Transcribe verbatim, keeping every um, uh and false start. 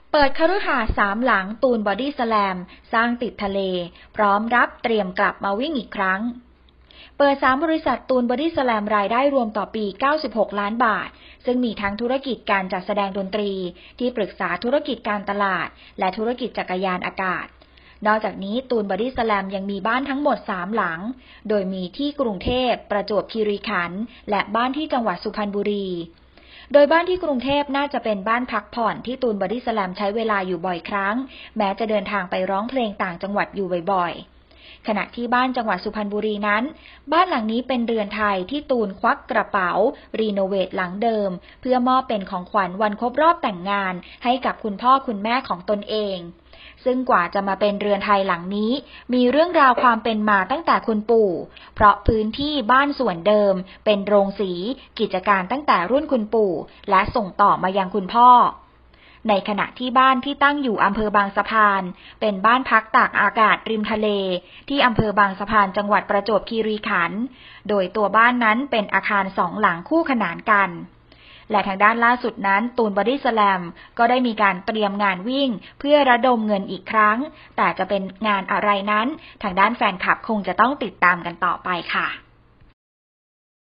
เปิดคฤหาสน์สามหลังตูนบอดี้สแลมสร้างติดทะเลพร้อมรับเตรียมกลับมาวิ่งอีกครั้งเปิดสามบริษัทตูนบอดี้สแลมรายได้รวมต่อปีเก้าสิบหกล้านบาทซึ่งมีทั้งธุรกิจการจัดแสดงดนตรีที่ปรึกษาธุรกิจการตลาดและธุรกิจจักรยานอากาศนอกจากนี้ตูนบอดี้สแลมยังมีบ้านทั้งหมดสามหลังโดยมีที่กรุงเทพประจวบคีรีขันธ์และบ้านที่จังหวัดสุพรรณบุรีโดยบ้านที่กรุงเทพน่าจะเป็นบ้านพักผ่อนที่ตูนบอดี้สแลมใช้เวลาอยู่บ่อยครั้งแม้จะเดินทางไปร้องเพลงต่างจังหวัดอยู่บ่อยๆขณะที่บ้านจังหวัดสุพรรณบุรีนั้นบ้านหลังนี้เป็นเรือนไทยที่ตูนควักกระเป๋ารีโนเวทหลังเดิมเพื่อมอบเป็นของขวัญวันครบรอบแต่งงานให้กับคุณพ่อคุณแม่ของตนเองซึ่งกว่าจะมาเป็นเรือนไทยหลังนี้มีเรื่องราวความเป็นมาตั้งแต่คุณปู่เพราะพื้นที่บ้านส่วนเดิมเป็นโรงสีกิจการตั้งแต่รุ่นคุณปู่และส่งต่อมายังคุณพ่อในขณะที่บ้านที่ตั้งอยู่อำเภอบางสะพานเป็นบ้านพักตากอากาศริมทะเลที่อำเภอบางสะพานจังหวัดประจวบคีรีขันธ์โดยตัวบ้านนั้นเป็นอาคารสองหลังคู่ขนานกันและทางด้านล่าสุดนั้นตูนบอดี้สแลมก็ได้มีการเตรียมงานวิ่งเพื่อระดมเงินอีกครั้งแต่จะเป็นงานอะไรนั้นทางด้านแฟนคลับคงจะต้องติดตามกันต่อไปค่ะ